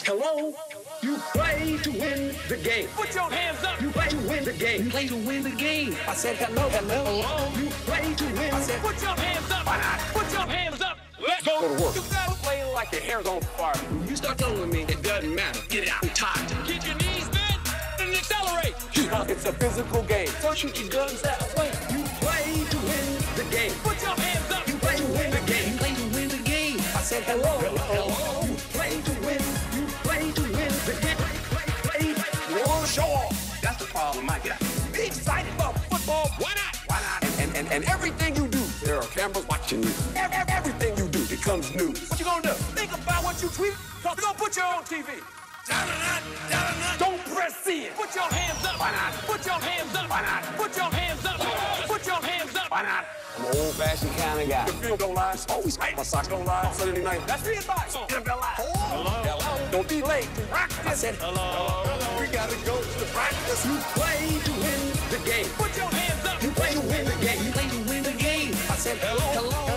Hello? You play to win the game. Put your hands up. You play to win the game. You play to win the game. I said hello, hello. Hello. You play to win. I said put your hands up. Why not? Put your hands up. Let's Go to work. You gotta play like your hair's on fire. You start telling me it doesn't matter. Get it out. I'm tired. Get your knees bent and accelerate. It's a physical game. Don't shoot your guns that way. You play to win the game. Put your hands up. You play to win the game. You play to win the game. I said hello, hello. You play to win. You play to win the game. Play. You want to show off. That's the problem I got. Be excited about football. Why not? Why not? And everything you do, there are cameras watching you. Everything you do becomes news. What you gonna do? Think about what you tweet. Cause you're gonna put your own TV. Don't press in. Put your hands up. Why not? Put your hands up. Why not? Put your hands up. Put your hands up. Why not? I'm an old-fashioned kind of guy. The field don't lie. Always right. My socks don't lie. Saturday night. That's the advice. NFL Live. Hello. Hello. Don't be late to practice. I said hello. We gotta go to practice. You play to win the game. Put your hands up. You play to win the game. You play to win the game. I said hello. Hello.